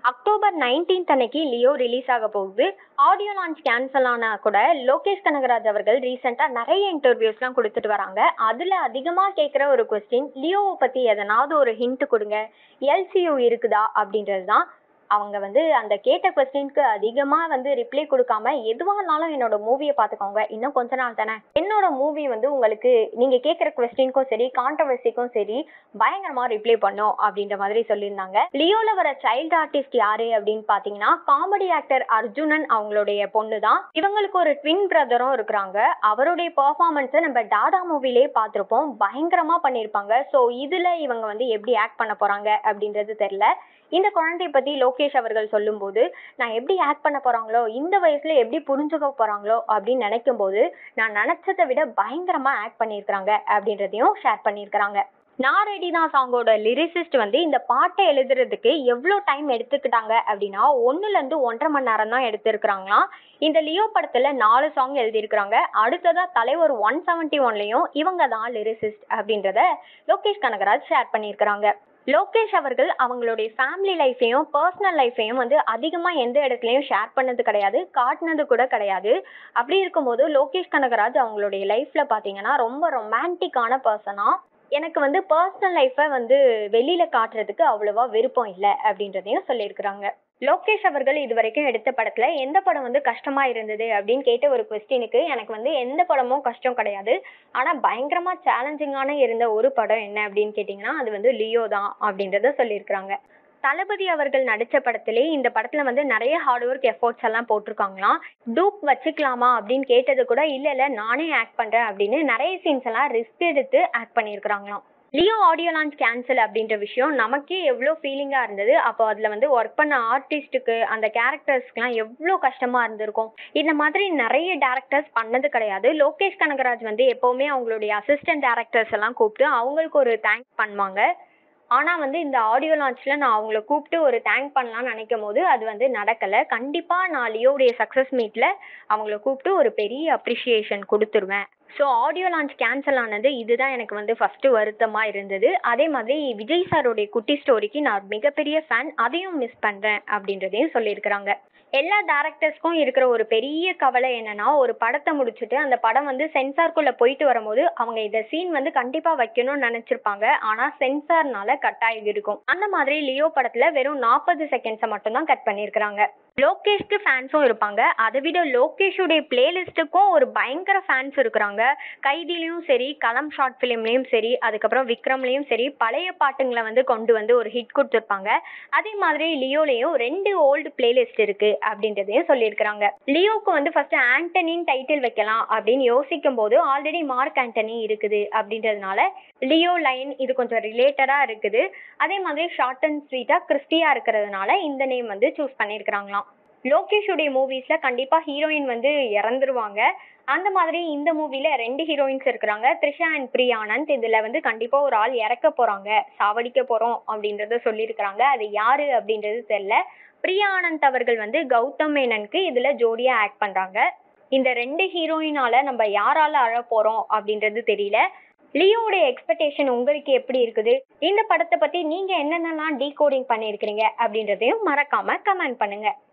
October 19th அன்னைக்கு Leo release ஆக போகுது. ஆடியோ லான்ச் கேன்சல் ஆனா கூட லோகேஷ் கனகராஜ் அவர்கள் ரீசெண்டா நிறைய இன்டர்வியூஸ்லாம் கொடுத்துட்டு வராங்க. அதுல அதிகமா கேட்குற ஒரு கொஸ்டின், லியோவை பத்தி எதனாவது ஒரு ஹிண்ட் கொடுங்க, எல்சியூ இருக்குதா அப்படின்றது தான். அவங்க அந்த கேட்ட கொஸ்டினுக்கு அதிகமா ரிப்ளை கொடுக்காம, எதுவானாலும் என்னோட மூவியை பார்த்துக்கோங்க, இன்னும் கொஞ்ச நாள் தானே, என்னோட மூவி உங்களுக்கு நீங்க கேட்குற கொஸ்டினுக்கும் சரி கான்ட்ரவர்சிக்கும் சரி பயங்கரமா ரிப்ளை பண்ணும் அப்படின்ற மாதிரி சொல்லியிருந்தாங்க. லியோல வர சைல்டு ஆர்டிஸ்ட் யாரு அப்படின்னு பாத்தீங்கன்னா, காமெடி ஆக்டர் அர்ஜுனன் அவங்களுடைய பொண்ணு தான். இவங்களுக்கு ஒரு ட்வின் பிரதரும் இருக்கிறாங்க. அவருடைய பெர்ஃபார்மன்ஸை நம்ம டாடா மூவிலே பார்த்துருப்போம், பயங்கரமா பண்ணியிருப்பாங்க. ஸோ இதுல இவங்க எப்படி ஆக்ட் பண்ண போறாங்க அப்படின்றது தெரியல. இந்த குழந்தைய பத்தி லோகேஷ் அவர்கள் சொல்லும்போது, நான் எப்படி ஆக்ட் பண்ண போறாங்களோ, இந்த வயசுல எப்படி புரிஞ்சுக்க போறாங்களோ அப்படின்னு நினைக்கும் போது, நான் நினைச்சதை விட பயங்கரமா ஆக்ட் பண்ணியிருக்கிறாங்க அப்படின்றதையும் ஷேர் பண்ணியிருக்கிறாங்க. நான் ரெடி தான் சாங்கோட லிரிசிஸ்ட் இந்த பாட்டை எழுதுறதுக்கு எவ்வளோ டைம் எடுத்துக்கிட்டாங்க அப்படின்னா 1 to 1.5 மணி நேரம் தான் எடுத்திருக்கிறாங்களாம். இந்த லியோ படத்துல 4 சாங் எழுதியிருக்கிறாங்க. அடுத்ததா தலைவர் 171லையும் இவங்க தான் லிரிசிஸ்ட் அப்படின்றத லோகேஷ் கனகராஜ் ஷேர் பண்ணியிருக்கிறாங்க. லோகேஷ் அவர்கள் அவங்களுடைய ஃபேமிலி லைஃபையும் பர்சனல் லைஃபையும் அதிகமா எந்த இடத்துலையும் ஷேர் பண்ணது கிடையாது, காட்டினது கூட கிடையாது. அப்படி இருக்கும்போது லோகேஷ் கனகராஜ் அவங்களுடைய லைஃப்ல பாத்தீங்கன்னா ரொம்ப ரொமான்டிக்கான பர்சனா. எனக்கு பர்சனல் லைஃபை வெளியில காட்டுறதுக்கு அவ்வளவா விருப்பம் இல்லை அப்படின்றதையும் சொல்லியிருக்கிறாங்க. லோகேஷ் அவர்கள் இது வரைக்கும் எடுத்த படத்துல எந்த படம் கஷ்டமா இருந்தது அப்படின்னு கேட்ட ஒரு கொஸ்டினுக்கு, எனக்கு எந்த படமும் கஷ்டம் கிடையாது, ஆனா பயங்கரமா சேலஞ்சிங்கான இருந்த ஒரு படம் என்ன அப்படின்னு கேட்டீங்கன்னா அது லியோ தான் அப்படின்றத சொல்லியிருக்கிறாங்க. தளபதி அவர்கள் நடிச்ச படத்திலே இந்த படத்துல நிறைய ஹார்ட் ஒர்க் எஃபோர்ட்ஸ் எல்லாம் போட்டிருக்காங்களாம். டூப் வச்சுக்கலாமா அப்படின்னு கேட்டது கூட இல்ல நானே ஆக்ட் பண்றேன் அப்படின்னு நிறைய சீன்ஸ் எல்லாம் ரிஸ்க் எடுத்து ஆக்ட் பண்ணியிருக்கிறாங்களாம். லியோ ஆடியோ லான்ச் கேன்சல் அப்படின்ற விஷயம் நமக்கே எவ்வளோ ஃபீலிங்காக இருந்தது. அப்போ அதில் ஒர்க் பண்ண ஆர்டிஸ்ட்டுக்கு அந்த கேரக்டர்ஸ்க்குலாம் எவ்வளோ கஷ்டமாக இருந்திருக்கும். இந்த மாதிரி நிறைய டேரக்டர்ஸ் பண்ணது கிடையாது. லோகேஷ் கனகராஜ் எப்போவுமே அவங்களுடைய அசிஸ்டன்ட் டேரக்டர்ஸ் எல்லாம் கூப்பிட்டு அவங்களுக்கு ஒரு தேங்க்ஸ் பண்ணுவாங்க. ஆனால் இந்த ஆடியோ லான்ச்சில் நான் அவங்கள கூப்பிட்டு ஒரு தேங்க் பண்ணலான்னு நினைக்கும் போது அது நடக்கலை. கண்டிப்பாக நான் லியோடைய சக்ஸஸ் மீட்டில் அவங்கள கூப்பிட்டு ஒரு பெரிய அப்ரிஷியேஷன் கொடுத்துருவேன். ஸோ ஆடியோ லான்ச் கேன்சல் ஆனது இதுதான் எனக்கு ஃபஸ்ட்டு வருத்தமாக இருந்தது. அதே மாதிரி விஜய் சாரோடைய குட்டி ஸ்டோரிக்கு நான் மிகப்பெரிய ஃபேன், அதையும் மிஸ் பண்ணுறேன் அப்படின்றதையும் சொல்லியிருக்கிறாங்க. எல்லா டேரக்டர்ஸ்க்கும் இருக்கிற ஒரு பெரிய கவலை என்னன்னா, ஒரு படத்தை முடிச்சுட்டு அந்த படம் சென்சார்க்குள்ளே போயிட்டு வரும்போது அவங்க இந்த சீன் கண்டிப்பாக வைக்கணும்னு நினச்சிருப்பாங்க, ஆனால் சென்சார்னால கட் ஆகி இருக்கும். அந்த மாதிரி லியோ படத்தில் வெறும் 40 செகண்ட்ஸை மட்டும்தான் கட் பண்ணியிருக்கிறாங்க. லோகேஷ்க்கு ஃபேன்ஸும் இருப்பாங்க. அதை விட லோகேஷுடைய பிளேலிஸ்ட்டுக்கும் ஒரு பயங்கர ஃபேன்ஸ் இருக்கிறாங்க. கைதிலையும் சரி, களம் ஷார்ட் ஃபிலிம்லையும் சரி, அதுக்கப்புறம் விக்ரம்லையும் சரி பழைய பாட்டுங்களை கொண்டு ஒரு ஹிட் கொடுத்துருப்பாங்க. அதே மாதிரி லியோலையும் 2 ஓல்டு பிளேலிஸ்ட் இருக்கு அப்படின்றதையும் சொல்லியிருக்கிறாங்க. லியோக்கு ஃபர்ஸ்ட் ஆண்டனின்னு டைட்டில் வைக்கலாம் அப்படின்னு யோசிக்கும் போது ஆல்ரெடி மார்க் ஆண்டனி இருக்குது அப்படின்றதுனால லியோ லைன் இது கொஞ்சம் ரிலேட்டடா இருக்குது. அதே மாதிரி ஷார்ட் அண்ட் ஸ்வீட்டா கிறிஸ்டியா இருக்கிறதுனால இந்த நேம் சூஸ் பண்ணியிருக்கிறாங்களாம். லோகேஷுடைய மூவிஸ்ல கண்டிப்பா ஹீரோயின் இறந்துருவாங்க. அந்த மாதிரி இந்த மூவில 2 ஹீரோயின்ஸ் இருக்கிறாங்க, த்ரிஷா அண்ட் பிரியானந்த். இதுல கண்டிப்பா ஒரு ஆள் இறக்க போறாங்க, சாவடிக்க போறோம் அப்படின்றத சொல்லியிருக்கிறாங்க. அது யாரு அப்படின்றது தெரியல. பிரியா ஆனந்த் அவர்கள் கௌதம் மேனனுக்கு இதுல ஜோடியா ஆக்ட் பண்றாங்க. இந்த 2 ஹீரோயினால நம்ம யாரால அழ போறோம் அப்படின்றது தெரியல. லியோவுடைய எக்ஸ்பெக்டேஷன் உங்களுக்கு எப்படி இருக்குது? இந்த படத்தை பத்தி நீங்க என்னென்னலாம் டீகோடிங் பண்ணியிருக்கிறீங்க அப்படின்றதையும் மறக்காம கமெண்ட் பண்ணுங்க.